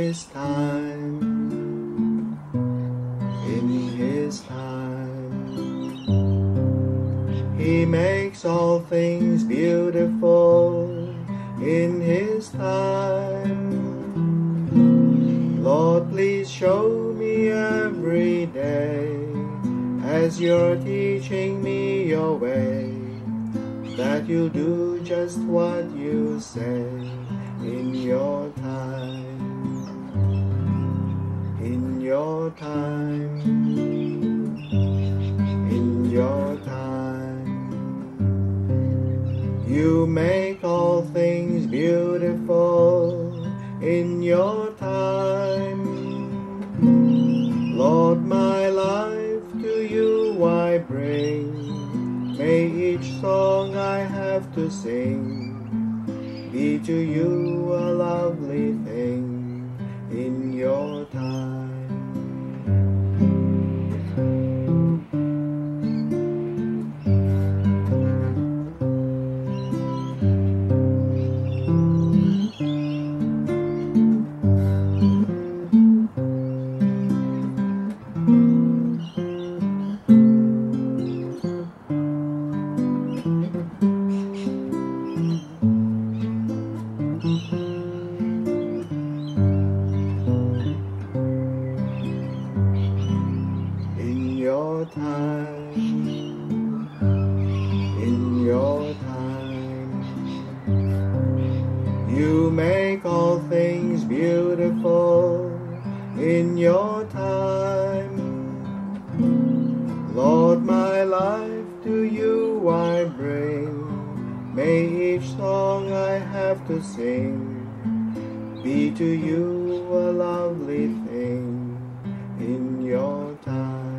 His time, in His time. He makes all things beautiful in His time. Lord, please show me every day, as You're teaching me Your way, that You'll do just what You say in Your time, in Your time, in Your time. You make all things beautiful in Your time. Lord, my life to You I bring. May each song I have to sing be to You a lovely thing in Your time. In Your time, in Your time. You make all things beautiful in Your time. Lord, my life to You I bring. May each song I have to sing be to You a lovely thing in Your time.